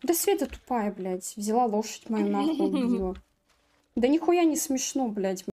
Да Света тупая, блядь. Взяла лошадь мою нахуй убила. Да нихуя не смешно, блядь.